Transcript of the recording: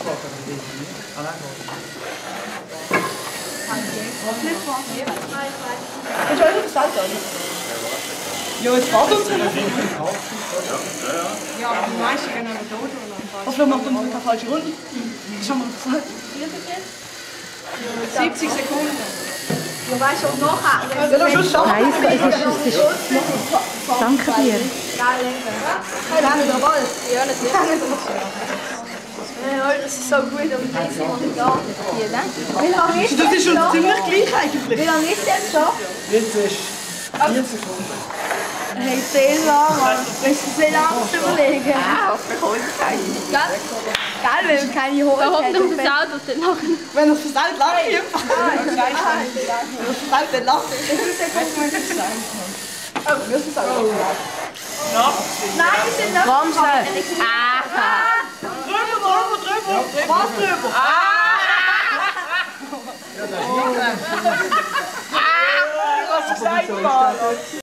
Ist euch das Salz an? Ja, jetzt wartet uns. Ja, aber die meisten gehen aber tot oder? Hoffentlich macht uns eine falsche Runde. Das haben wir gesagt. 70 Sekunden. Du weißt schon nachher. Ja, das ist schon. Nein, es ist... Danke dir. Hey, lange der Ball. Ja, natürlich. Das ist so gut, aber ich weiß nicht, da. Wie lange ist Das ist schon schon? ziemlich gleich eigentlich. Wie lange ist jetzt schon? Jetzt ist 4 Sekunden. Hey, 10 Jahre. Willst du 10 Jahre überlegen? Ja, auf der Hohlzeit. Geil, wenn wir keine Hohlzeit haben. Da hockt noch das Auto und dann lachen. Wenn das versalzt lacht, wenn das versalzt, dann lacht. Oh, wir müssen es auch. Nein, wir sind noch... Bremse! Drüber! Was drüber? Was gesagt, Mann?